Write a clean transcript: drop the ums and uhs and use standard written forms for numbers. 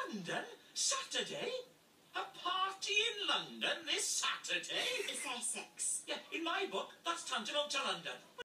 London? Saturday? A party in London this Saturday? It's Essex. Yeah, in my book, that's tantamount to London.